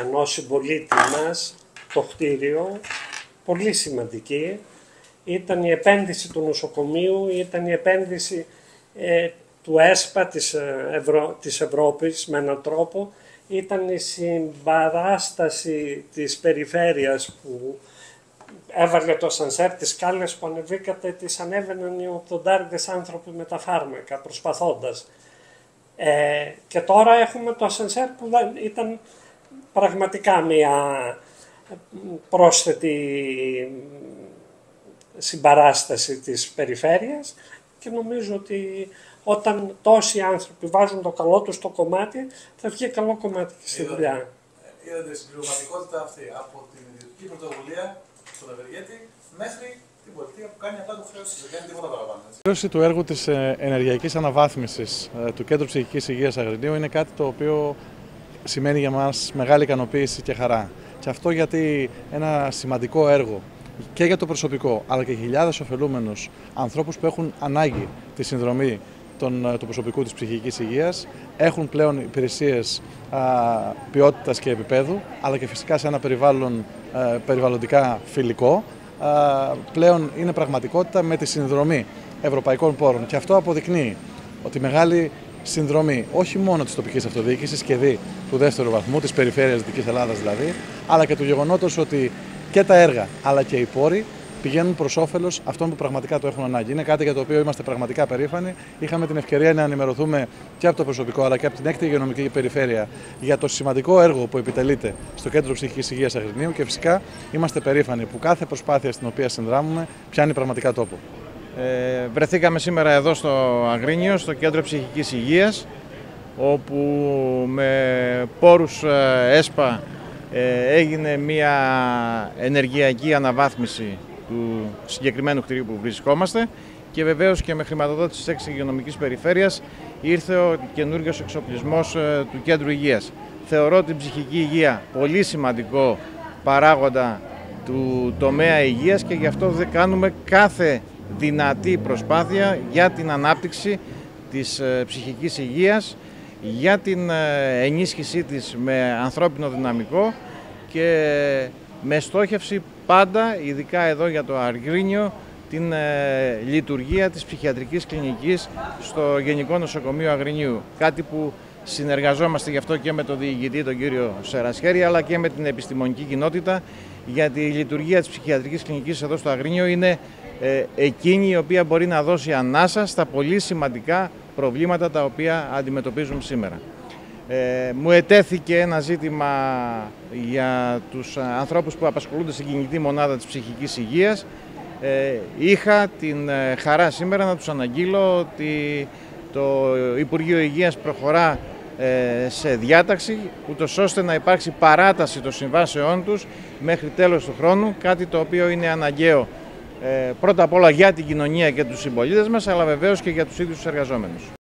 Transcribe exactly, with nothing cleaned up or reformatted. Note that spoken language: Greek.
ενός συμπολίτη μας το κτίριο, πολύ σημαντική. Ήταν η επένδυση του νοσοκομείου, ήταν η επένδυση ε, του ΕΣΠΑ της, Ευρω... της Ευρώπης με έναν τρόπο, ήταν η συμπαράσταση της περιφέρειας που έβαλε το ασανσέρ, τις σκάλες που ανεβήκατε, τις ανέβαιναν οι ογδοντάριδες άνθρωποι με τα φάρμακα προσπαθώντας. Ε, και τώρα έχουμε το ασανσέρ που ήταν πραγματικά μια πρόσθετη συμπαράσταση της περιφέρειας και νομίζω ότι όταν τόσοι άνθρωποι βάζουν το καλό τους στο κομμάτι, θα βγει καλό κομμάτι και στη δουλειά. Είδατε την συμπληρωματικότητα αυτή από την ιδιωτική πρωτοβουλία στον Ευεργέτη μέχρι την πολιτεία που κάνει απλά το χρέος της, δεν κάνει τίποτα παραπάνω. Η ολοκλήρωση του έργου της ενεργειακής αναβάθμισης του Κέντρου Ψυχικής Υγείας Αγρινίου είναι κάτι το οποίο σημαίνει για μας μεγάλη ικανοποίηση και χαρά. Και αυτό γιατί ένα σημαντικό έργο και για το προσωπικό, αλλά και χιλιάδες ωφελούμενους ανθρώπους που έχουν ανάγκη τη συνδρομή των, του προσωπικού της ψυχικής υγείας, έχουν πλέον υπηρεσίες α, ποιότητας και επίπεδου, αλλά και φυσικά σε ένα περιβάλλον α, περιβαλλοντικά φιλικό, α, πλέον είναι πραγματικότητα με τη συνδρομή ευρωπαϊκών πόρων. Και αυτό αποδεικνύει ότι μεγάλη συνδρομή όχι μόνο της τοπικής αυτοδιοίκησης και δι του δεύτερου βαθμού, της περιφέρειας Δυτικής Ελλάδας δηλαδή, αλλά και του γεγονότος ότι και τα έργα αλλά και οι πόροι πηγαίνουν προς όφελος αυτών που πραγματικά το έχουν ανάγκη. Είναι κάτι για το οποίο είμαστε πραγματικά περήφανοι. Είχαμε την ευκαιρία να ενημερωθούμε και από το προσωπικό αλλά και από την έκτη υγειονομική περιφέρεια για το σημαντικό έργο που επιτελείται στο Κέντρο Ψυχικής Υγείας Αγρινίου και φυσικά είμαστε περήφανοι που κάθε προσπάθεια στην οποία συνδράμουμε πιάνει πραγματικά τόπο. Ε, βρεθήκαμε σήμερα εδώ στο Αγρίνιο, στο Κέντρο Ψυχικής Υγείας, όπου με πόρους ΕΣΠΑ ε, έγινε μια ενεργειακή αναβάθμιση του συγκεκριμένου κτηρίου που βρισκόμαστε και βεβαίως και με χρηματοδότηση της έξι υγειονομικής περιφέρειας ήρθε ο καινούριος εξοπλισμός ε, του Κέντρου Υγείας. Θεωρώ την ψυχική υγεία πολύ σημαντικό παράγοντα του τομέα υγείας και γι' αυτό δεν κάνουμε κάθε δυνατή προσπάθεια για την ανάπτυξη της ψυχικής υγείας, για την ενίσχυσή της με ανθρώπινο δυναμικό και με στόχευση πάντα, ειδικά εδώ για το Αγρίνιο, την λειτουργία της ψυχιατρικής κλινικής στο Γενικό Νοσοκομείο Αγρινίου. Κάτι που συνεργαζόμαστε γι' αυτό και με τον διοικητή, τον κύριο Σερασχέρη, αλλά και με την επιστημονική κοινότητα, γιατί η λειτουργία της ψυχιατρικής κλινικής εδώ στο Αγρίνιο είναι ε, εκείνη η οποία μπορεί να δώσει ανάσα στα πολύ σημαντικά προβλήματα τα οποία αντιμετωπίζουμε σήμερα. Ε, μου ετέθηκε ένα ζήτημα για τους ανθρώπους που απασχολούνται στην κινητή μονάδα της ψυχικής υγείας. Ε, είχα την χαρά σήμερα να τους αναγγείλω ότι το Υπουργείο Υγείας προχωρά σε διάταξη, ούτως ώστε να υπάρξει παράταση των συμβάσεών τους μέχρι τέλος του χρόνου, κάτι το οποίο είναι αναγκαίο πρώτα απ' όλα για την κοινωνία και τους συμπολίτες μας, αλλά βεβαίως και για τους ίδιους τους εργαζόμενους.